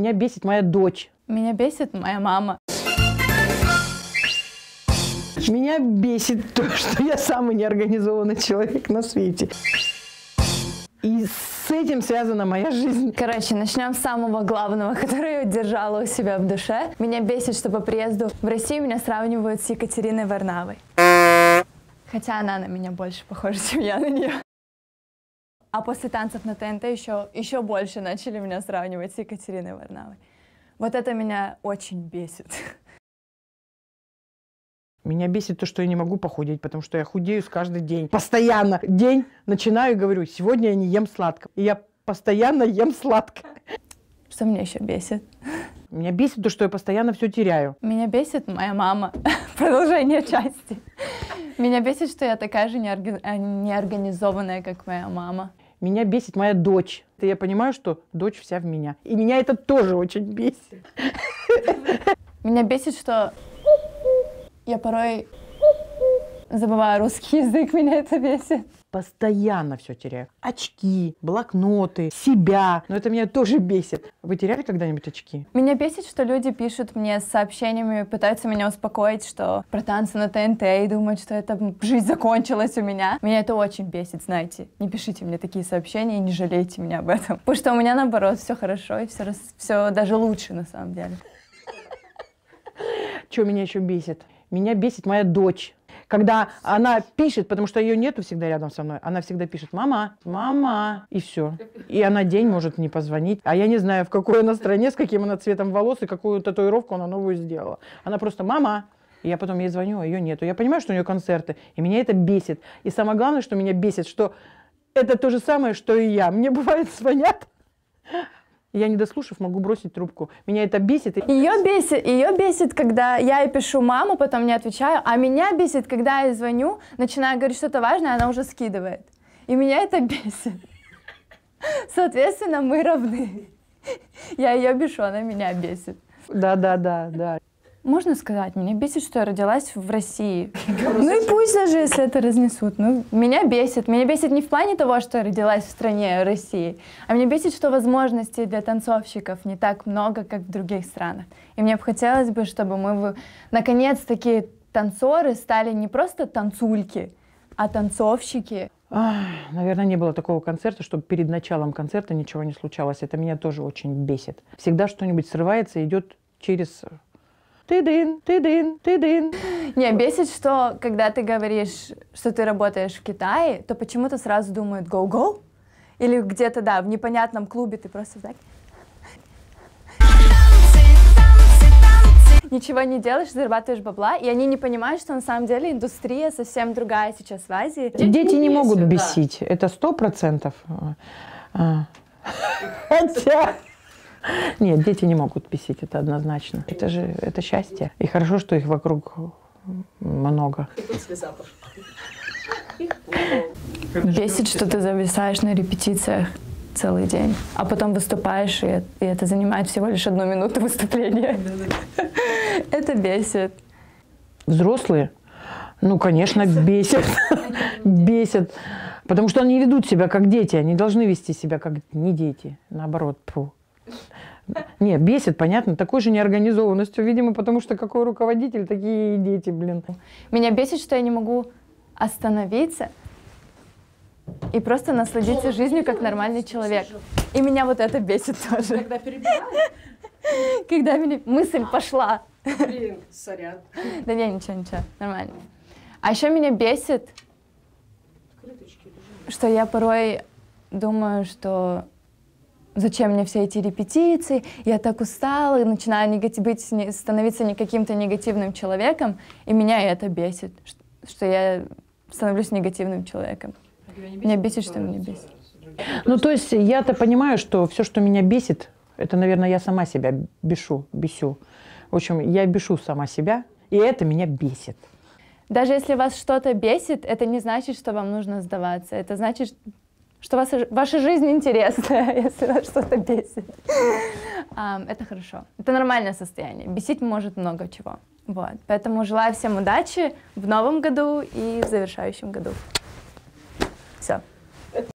Меня бесит моя дочь. Меня бесит моя мама. Меня бесит то, что я самый неорганизованный человек на свете. И с этим связана моя жизнь. Короче, начнем с самого главного, которое я держала у себя в душе. Меня бесит, что по приезду в Россию меня сравнивают с Екатериной Варнавой. Хотя она на меня больше похожа, чем я на нее. А после танцев на ТНТ еще больше начали меня сравнивать с Екатериной Варнавой. Вот это меня очень бесит. Меня бесит то, что я не могу похудеть, потому что я худею с каждый день. Постоянно. День начинаю и говорю, сегодня я не ем сладкое. И я постоянно ем сладкое. Что меня еще бесит? Меня бесит то, что я постоянно все теряю. Меня бесит моя мама. Продолжение части. Меня бесит, что я такая же неорганизованная, как моя мама. Меня бесит моя дочь. И я понимаю, что дочь вся в меня. И меня это тоже очень бесит. Меня бесит, что я порой забываю русский язык, меня это бесит. Постоянно все теряю. Очки, блокноты, себя. Но это меня тоже бесит. Вы теряли когда-нибудь очки? Меня бесит, что люди пишут мне с сообщениями, пытаются меня успокоить, что про танцы на ТНТ, и думают, что это жизнь закончилась у меня. Меня это очень бесит, знаете. Не пишите мне такие сообщения и не жалейте меня об этом. Потому что у меня, наоборот, все хорошо и все даже лучше на самом деле. Что меня еще бесит? Меня бесит моя дочь. Когда она пишет, потому что ее нету всегда рядом со мной, она всегда пишет «мама, мама», и все. И она день может не позвонить. А я не знаю, в какой она стране, с каким она цветом волос и какую татуировку она новую сделала. Она просто «мама». И я потом ей звоню, а ее нету. Я понимаю, что у нее концерты, и меня это бесит. И самое главное, что меня бесит, что это то же самое, что и я. Мне бывает звонят. Я, не дослушав, могу бросить трубку. Меня это бесит. Ее бесит, когда я ей пишу маму, потом не отвечаю. А меня бесит, когда я звоню, начинаю говорить что-то важное, она уже скидывает. И меня это бесит. Соответственно, мы равны. Я ее бешу, она меня бесит. Да. Можно сказать, меня бесит, что я родилась в России. Ну и пусть даже, если это разнесут. Ну, меня бесит. Меня бесит не в плане того, что я родилась в стране России, а меня бесит, что возможностей для танцовщиков не так много, как в других странах. И мне бы хотелось бы, чтобы мы, наконец-таки, танцоры стали не просто танцульки, а танцовщики. Наверное, не было такого концерта, чтобы перед началом концерта ничего не случалось. Это меня тоже очень бесит. Всегда что-нибудь срывается и идет через... Ты-дын. Не, бесит, что когда ты говоришь, что ты работаешь в Китае, то почему-то сразу думают «go-go». Или где-то, да, в непонятном клубе ты просто так... Ничего не делаешь, зарабатываешь бабла, и они не понимают, что на самом деле индустрия совсем другая сейчас в Азии. Дети не могут бесить, это 100%. Хотя... Нет, дети не могут бесить, это однозначно. Это счастье. И хорошо, что их вокруг много. Бесит, что ты зависаешь на репетициях целый день, а потом выступаешь, и это занимает всего лишь 1 минуту выступления. Это бесит. Взрослые? Ну, конечно, бесит. Бесит. Потому что они ведут себя как дети. Они должны вести себя как не дети. Наоборот. Фу. Не, бесит, понятно, такой же неорганизованностью, видимо, потому что какой руководитель, такие и дети, блин. Меня бесит, что я не могу остановиться и просто насладиться жизнью как нормальный человек. И меня вот это бесит тоже. Когда перебирают? Когда мысль пошла. Блин, сорян. Да не, ничего, нормально. А еще меня бесит, что я порой думаю, что зачем мне все эти репетиции, я так устала, и начинаю становиться каким-то негативным человеком, и меня это бесит, что я становлюсь негативным человеком. Меня бесит, что меня бесит. Ну, то есть я-то понимаю, что все, что меня бесит, это, наверное, я сама себя бесю. В общем, я бешу сама себя, и это меня бесит. Даже если вас что-то бесит, это не значит, что вам нужно сдаваться. Это значит, что ваша жизнь интересная, если вас что-то бесит. Это хорошо. Это нормальное состояние. Бесить может много чего. Вот. Поэтому желаю всем удачи в новом году и в завершающем году. Все.